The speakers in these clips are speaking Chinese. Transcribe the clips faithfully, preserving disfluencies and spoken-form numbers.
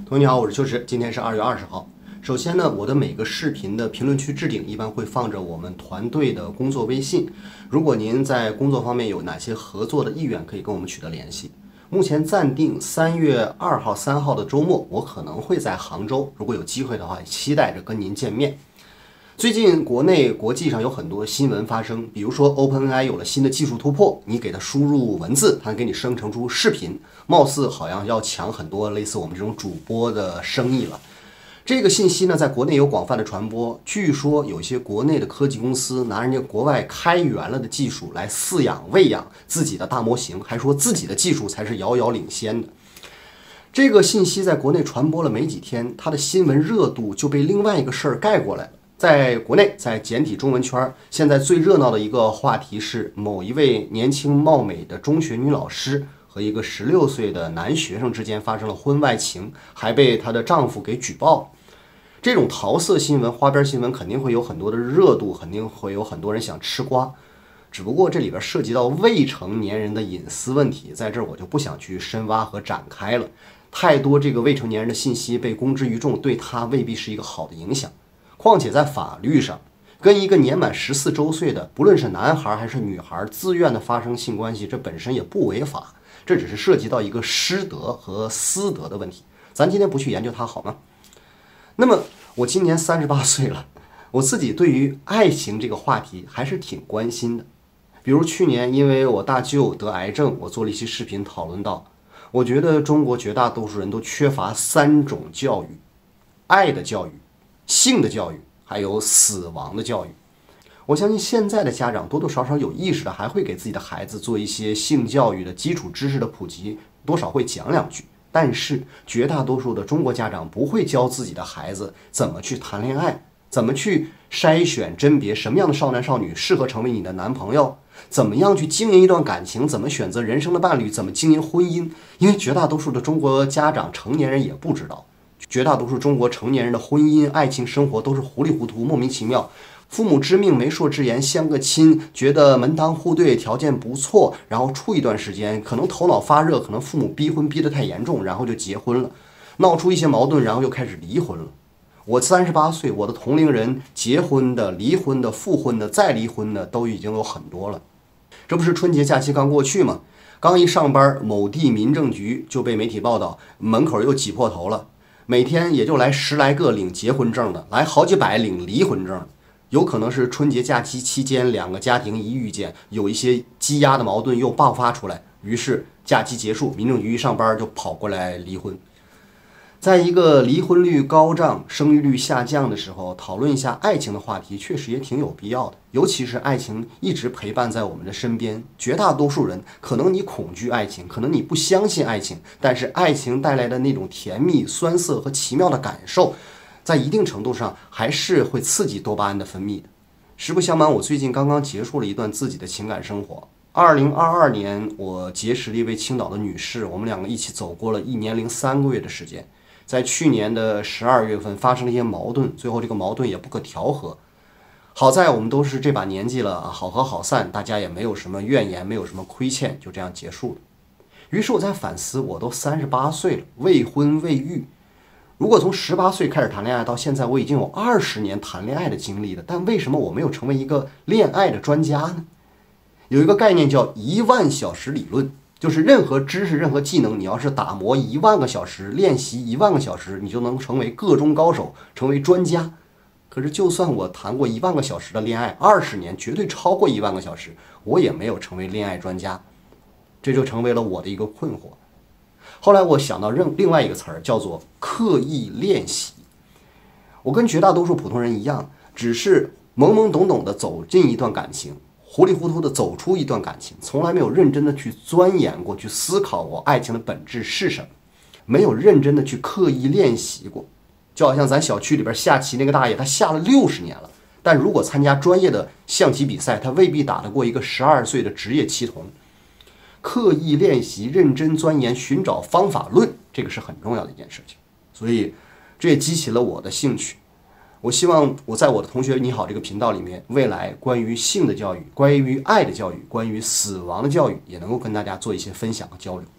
同学你好，我是秋实，今天是二月二十号。首先呢，我的每个视频的评论区置顶一般会放着我们团队的工作微信，如果您在工作方面有哪些合作的意愿，可以跟我们取得联系。目前暂定三月二号、三号的周末，我可能会在杭州，如果有机会的话，期待着跟您见面。最近国内国际上有很多新闻发生，比如说 OpenAI 有了新的技术突破，你给它输入文字，它给你生成出视频，貌似好像要抢很多类似我们这种主播的生意了。这个信息呢，在国内有广泛的传播，据说有些国内的科技公司拿人家国外开源了的技术来饲养喂养自己的大模型，还说自己的技术才是遥遥领先的。这个信息在国内传播了没几天，它的新闻热度就被另外一个事儿盖过来了。在国内，在简体中文圈，现在最热闹的一个话题是某一位年轻貌美的中学女老师和一个十六岁的男学生之间发生了婚外情，还被她的丈夫给举报。这种桃色新闻、花边新闻肯定会有很多的热度，肯定会有很多人想吃瓜。只不过这里边涉及到未成年人的隐私问题，在这儿我就不想去深挖和展开了。太多这个未成年人的信息被公之于众，对他未必是一个好的影响。况且在法律上，跟一个年满十四周岁的，不论是男孩还是女孩，自愿的发生性关系，这本身也不违法，这只是涉及到一个师德和私德的问题。咱今天不去研究它好吗？那么我今年三十八岁了，我自己对于爱情这个话题还是挺关心的。比如去年因为我大舅得癌症，我做了一期视频讨论到，我觉得中国绝大多数人都缺乏三种教育：爱的教育、性的教育，还有死亡的教育。我相信现在的家长多多少少有意识的，还会给自己的孩子做一些性教育的基础知识的普及，多少会讲两句。但是绝大多数的中国家长不会教自己的孩子怎么去谈恋爱，怎么去筛选甄别什么样的少男少女适合成为你的男朋友，怎么样去经营一段感情，怎么选择人生的伴侣，怎么经营婚姻。因为绝大多数的中国家长成年人也不知道，绝大多数中国成年人的婚姻爱情生活都是糊里糊涂莫名其妙，父母之命媒妁之言相个亲，觉得门当户对条件不错，然后处一段时间，可能头脑发热，可能父母逼婚逼得太严重，然后就结婚了，闹出一些矛盾，然后又开始离婚了。我三十八岁，我的同龄人结婚的、离婚的、复婚的、再离婚的都已经有很多了。这不是春节假期刚过去吗？刚一上班，某地民政局就被媒体报道门口又挤破头了，每天也就来十来个领结婚证的，来好几百领离婚证。有可能是春节假期期间两个家庭一遇见，有一些积压的矛盾又爆发出来，于是假期结束，民政局一上班就跑过来离婚。在一个离婚率高涨、生育率下降的时候，讨论一下爱情的话题确实也挺有必要的。尤其是爱情一直陪伴在我们的身边，绝大多数人可能你恐惧爱情，可能你不相信爱情，但是爱情带来的那种甜蜜、酸涩和奇妙的感受，在一定程度上还是会刺激多巴胺的分泌的。实不相瞒，我最近刚刚结束了一段自己的情感生活。二零二二年，我结识了一位青岛的女士，我们两个一起走过了一年零三个月的时间。在去年的十二月份发生了一些矛盾，最后这个矛盾也不可调和。好在我们都是这把年纪了，好合好散，大家也没有什么怨言，没有什么亏欠，就这样结束了。于是我在反思，我都三十八岁了，未婚未育。如果从十八岁开始谈恋爱到现在，我已经有二十年谈恋爱的经历了，但为什么我没有成为一个恋爱的专家呢？有一个概念叫一万小时理论，就是任何知识、任何技能，你要是打磨一万个小时，练习一万个小时，你就能成为个中高手，成为专家。可是就算我谈过一万个小时的恋爱，二十年绝对超过一万个小时，我也没有成为恋爱专家，这就成为了我的一个困惑。后来我想到另外一个词儿，叫做刻意练习。我跟绝大多数普通人一样，只是懵懵懂懂的走进一段感情，糊里糊涂的走出一段感情，从来没有认真的去钻研过，去思考过爱情的本质是什么，没有认真的去刻意练习过。就好像咱小区里边下棋那个大爷，他下了六十年了，但如果参加专业的象棋比赛，他未必打得过一个十二岁的职业棋童。刻意练习、认真钻研、寻找方法论，这个是很重要的一件事情。所以这也激起了我的兴趣。我希望我在我的同学你好这个频道里面，未来关于性的教育、关于爱的教育、关于死亡的教育，也能够跟大家做一些分享和交流。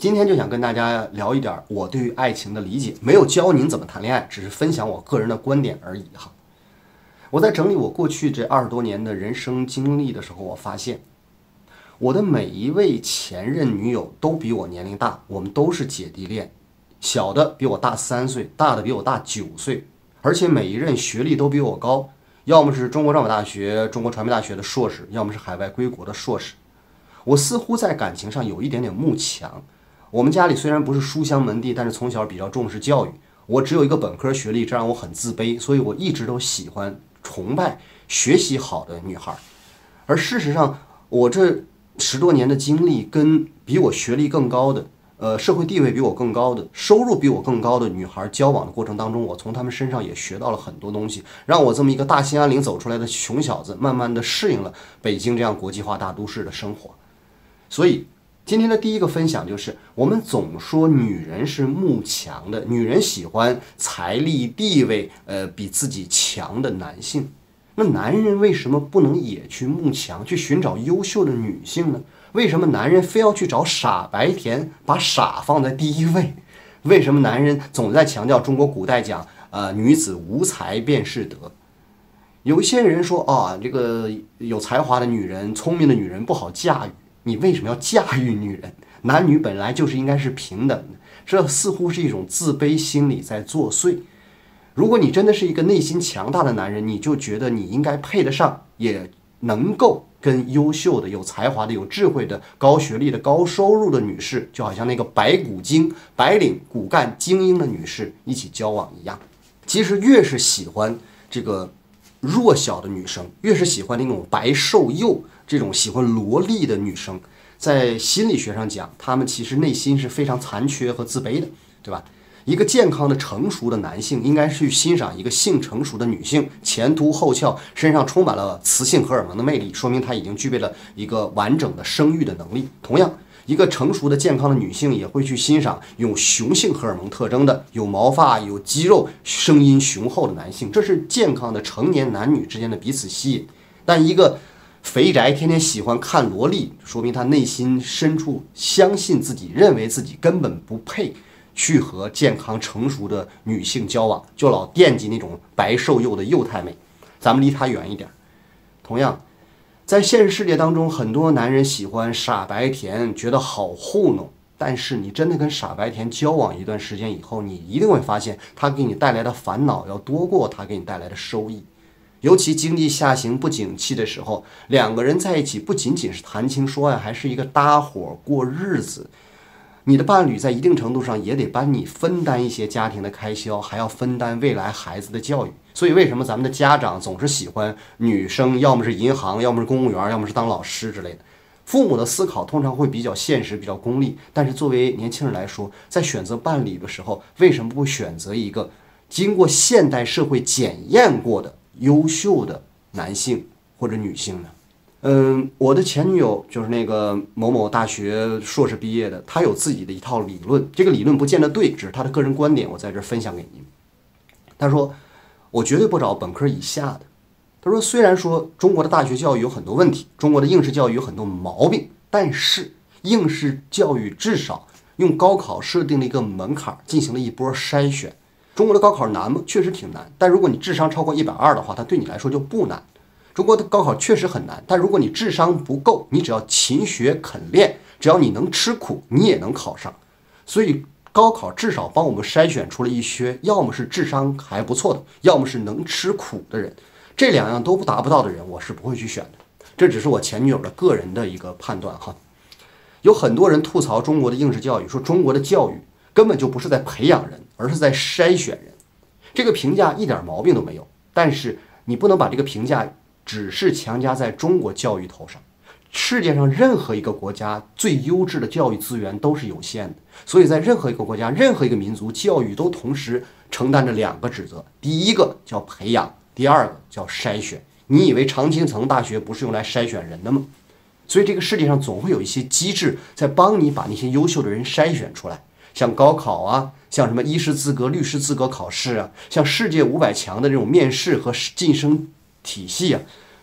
今天就想跟大家聊一点我对于爱情的理解，没有教您怎么谈恋爱，只是分享我个人的观点而已哈。我在整理我过去这二十多年的人生经历的时候，我发现我的每一位前任女友都比我年龄大，我们都是姐弟恋，小的比我大三岁，大的比我大九岁，而且每一任学历都比我高，要么是中国政法大学、中国传媒大学的硕士，要么是海外归国的硕士。我似乎在感情上有一点点慕强。我们家里虽然不是书香门第，但是从小比较重视教育。我只有一个本科学历，这让我很自卑，所以我一直都喜欢、崇拜学习好的女孩。而事实上，我这十多年的经历，跟比我学历更高的、呃社会地位比我更高的、收入比我更高的女孩交往的过程当中，我从她们身上也学到了很多东西，让我这么一个大兴安岭走出来的穷小子，慢慢的适应了北京这样国际化大都市的生活。所以今天的第一个分享就是，我们总说女人是慕强的，女人喜欢财力地位呃比自己强的男性。那男人为什么不能也去慕强，去寻找优秀的女性呢？为什么男人非要去找傻白甜，把傻放在第一位？为什么男人总在强调中国古代讲呃女子无才便是德？有一些人说啊，这个有才华的女人、聪明的女人不好驾驭。你为什么要驾驭女人？男女本来就是应该是平等的，这似乎是一种自卑心理在作祟。如果你真的是一个内心强大的男人，你就觉得你应该配得上，也能够跟优秀的、有才华的、有智慧的、高学历的、高收入的女士，就好像那个白骨精、白领骨干精英的女士一起交往一样。其实越是喜欢这个弱小的女生，越是喜欢那种白瘦幼、这种喜欢萝莉的女生，在心理学上讲，她们其实内心是非常残缺和自卑的，对吧？一个健康的成熟的男性应该去欣赏一个性成熟的女性，前凸后翘，身上充满了雌性荷尔蒙的魅力，说明她已经具备了一个完整的生育的能力。同样，一个成熟的健康的女性也会去欣赏有雄性荷尔蒙特征的、有毛发、有肌肉、声音雄厚的男性，这是健康的成年男女之间的彼此吸引。但一个肥宅天天喜欢看萝莉，说明他内心深处相信自己，认为自己根本不配去和健康成熟的女性交往，就老惦记那种白瘦幼的幼态美，咱们离他远一点。同样，在现实世界当中，很多男人喜欢傻白甜，觉得好糊弄，但是你真的跟傻白甜交往一段时间以后，你一定会发现他给你带来的烦恼要多过他给你带来的收益。尤其经济下行不景气的时候，两个人在一起不仅仅是谈情说爱，还是一个搭伙过日子。你的伴侣在一定程度上也得帮你分担一些家庭的开销，还要分担未来孩子的教育。所以为什么咱们的家长总是喜欢女生，要么是银行，要么是公务员，要么是当老师之类的？父母的思考通常会比较现实，比较功利，但是作为年轻人来说，在选择伴侣的时候，为什么不选择一个经过现代社会检验过的优秀的男性或者女性呢？嗯，我的前女友就是那个某某大学硕士毕业的，她有自己的一套理论，这个理论不见得对，只是她的个人观点，我在这分享给您。她说，我绝对不找本科以下的。她说，虽然说中国的大学教育有很多问题，中国的应试教育有很多毛病，但是应试教育至少用高考设定了一个门槛，进行了一波筛选。中国的高考难吗？确实挺难，但如果你智商超过一百二的话，它对你来说就不难。中国的高考确实很难，但如果你智商不够，你只要勤学肯练，只要你能吃苦，你也能考上。所以高考至少帮我们筛选出了一些，要么是智商还不错的，要么是能吃苦的人。这两样都达不到的人，我是不会去选的。这只是我前女友的个人的一个判断哈。有很多人吐槽中国的应试教育，说中国的教育根本就不是在培养人，而是在筛选人。这个评价一点毛病都没有，但是你不能把这个评价只是强加在中国教育头上。世界上任何一个国家最优质的教育资源都是有限的，所以在任何一个国家、任何一个民族，教育都同时承担着两个职责：第一个叫培养，第二个叫筛选。你以为常青藤大学不是用来筛选人的吗？所以这个世界上总会有一些机制在帮你把那些优秀的人筛选出来，像高考啊，像什么医师资格、律师资格考试啊，像世界五百强的这种面试和晋升体系啊，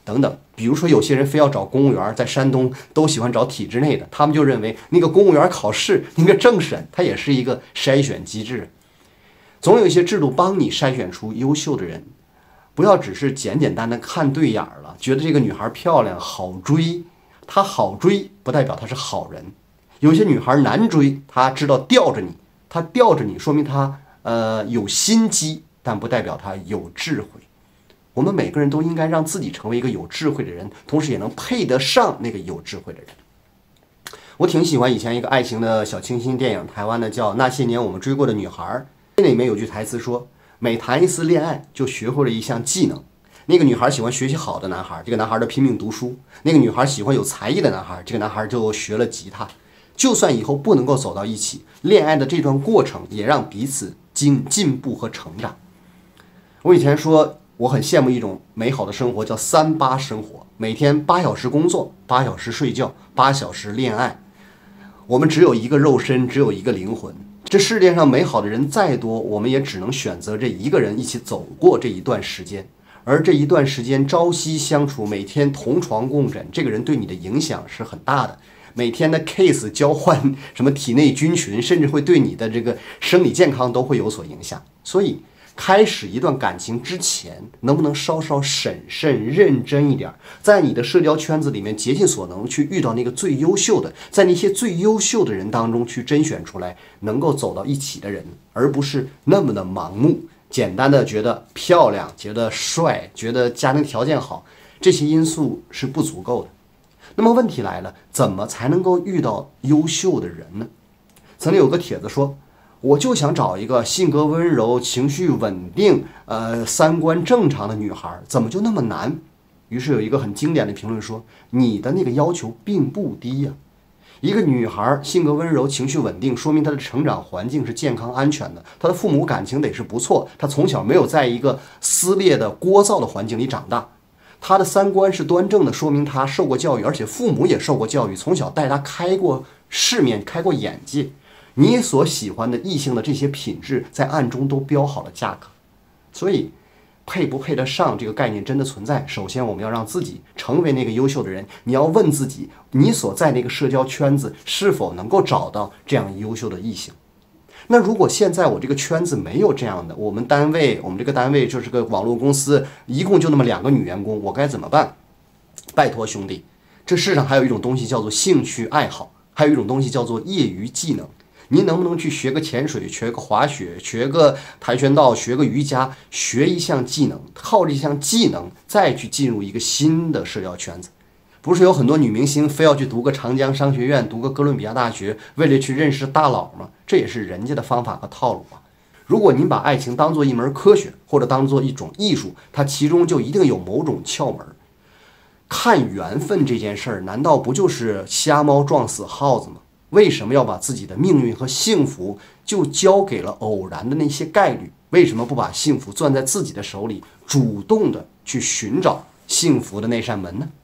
等等。比如说有些人非要找公务员，在山东都喜欢找体制内的，他们就认为那个公务员考试那个政审，它也是一个筛选机制。总有一些制度帮你筛选出优秀的人，不要只是简简单单看对眼了，觉得这个女孩漂亮好追，她好追不代表她是好人。有些女孩难追，她知道吊着你，她吊着你说明她呃有心机，但不代表她有智慧。我们每个人都应该让自己成为一个有智慧的人，同时也能配得上那个有智慧的人。我挺喜欢以前一个爱情的小清新电影，台湾的叫《那些年我们追过的女孩》，那里面有句台词说，每谈一次恋爱就学会了一项技能。那个女孩喜欢学习好的男孩，这个男孩就拼命读书；那个女孩喜欢有才艺的男孩，这个男孩就学了吉他。就算以后不能够走到一起，恋爱的这段过程也让彼此进进步和成长。我以前说我很羡慕一种美好的生活，叫三八生活，每天八小时工作，八小时睡觉，八小时恋爱。我们只有一个肉身，只有一个灵魂。这世界上美好的人再多，我们也只能选择这一个人一起走过这一段时间。而这一段时间朝夕相处，每天同床共枕，这个人对你的影响是很大的。每天的 case 交换，什么体内菌群，甚至会对你的这个生理健康都会有所影响。所以开始一段感情之前，能不能稍稍审慎认真一点，在你的社交圈子里面竭尽所能去遇到那个最优秀的，在那些最优秀的人当中去甄选出来能够走到一起的人，而不是那么的盲目，简单的觉得漂亮，觉得帅，觉得家庭条件好，这些因素是不足够的。那么问题来了，怎么才能够遇到优秀的人呢？曾经有个帖子说，我就想找一个性格温柔、情绪稳定、呃三观正常的女孩，怎么就那么难？于是有一个很经典的评论说，你的那个要求并不低呀、啊。一个女孩性格温柔、情绪稳定，说明她的成长环境是健康安全的，她的父母感情得是不错，她从小没有在一个撕裂的聒噪的环境里长大。他的三观是端正的，说明他受过教育，而且父母也受过教育，从小带他开过世面，开过眼界。你所喜欢的异性的这些品质，在暗中都标好了价格。所以，配不配得上这个概念真的存在。首先，我们要让自己成为那个优秀的人。你要问自己，你所在那个社交圈子是否能够找到这样优秀的异性。那如果现在我这个圈子没有这样的，我们单位，我们这个单位就是个网络公司，一共就那么两个女员工，我该怎么办？拜托兄弟，这世上还有一种东西叫做兴趣爱好，还有一种东西叫做业余技能。您能不能去学个潜水，学个滑雪，学个跆拳道，学个瑜伽，学一项技能，靠这项技能再去进入一个新的社交圈子？不是有很多女明星非要去读个长江商学院，读个哥伦比亚大学，为了去认识大佬吗？这也是人家的方法和套路啊。如果您把爱情当做一门科学，或者当做一种艺术，它其中就一定有某种窍门。看缘分这件事儿，难道不就是瞎猫撞死耗子吗？为什么要把自己的命运和幸福就交给了偶然的那些概率？为什么不把幸福攥在自己的手里，主动的去寻找幸福的那扇门呢？